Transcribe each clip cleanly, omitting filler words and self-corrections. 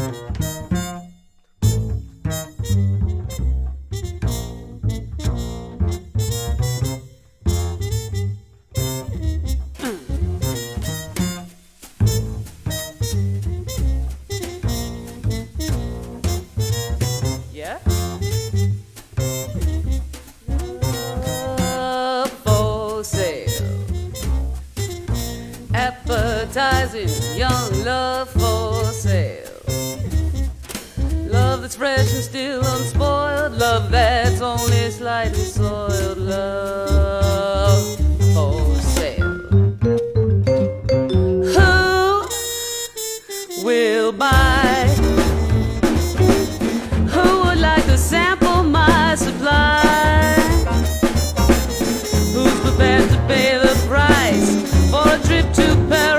Young love for sale. Love that's fresh and still unspoiled. Love that's only slightly soiled. Love for sale. Who will buy? Who would like to sample my supply? Who's prepared to pay the price for a trip to paradise?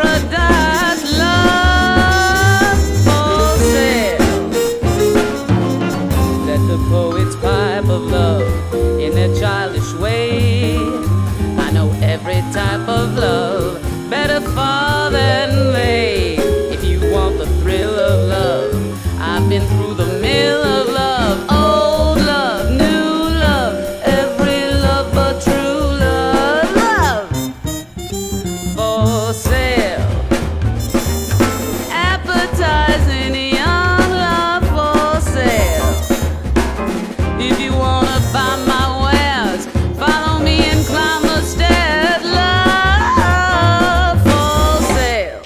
Love for sale. Let the poets pipe of love in their childish way. I know every type of love better far than they. If you want the thrill of love, I've been through the mill of love. Old love, new love, every love but true love. Love for sale. Appetizing young love for sale. If you wanna buy my wares, follow me and climb the stairs. Love for sale.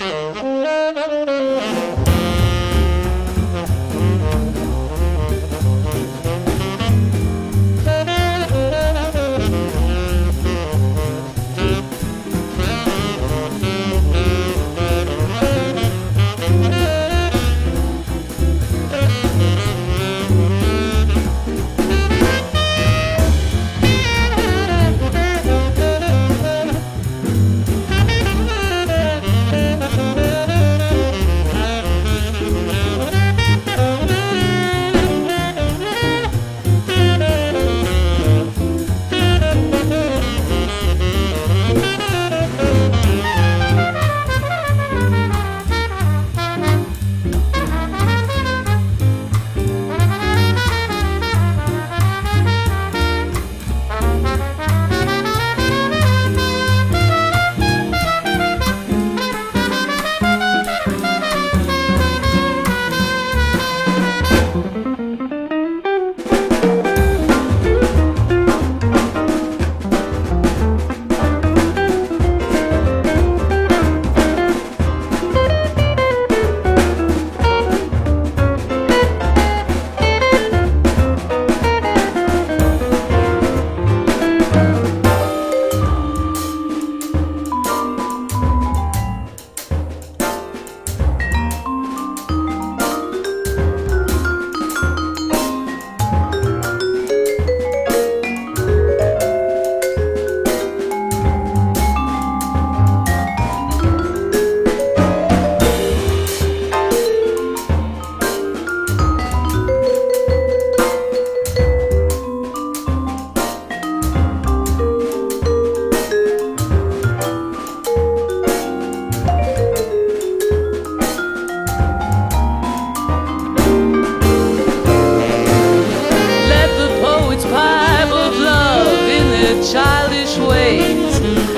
Childish ways.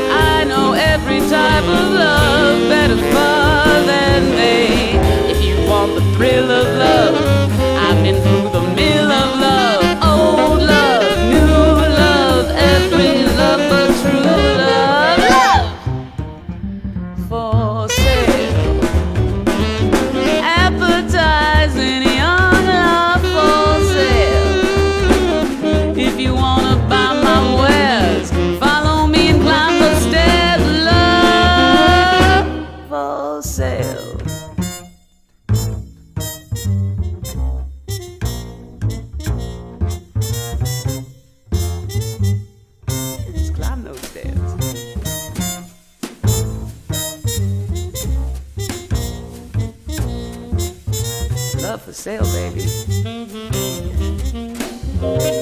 I know every type of love better far than they. If you want the thrill of love, I've been through the mill of love. Old love, new love, every love but true love. Love for sale. Appetizing young love for sale. If you wanna buy my wares, follow me and climb the stairs. Love for sale. Just climb those stairs. Love for sale, baby.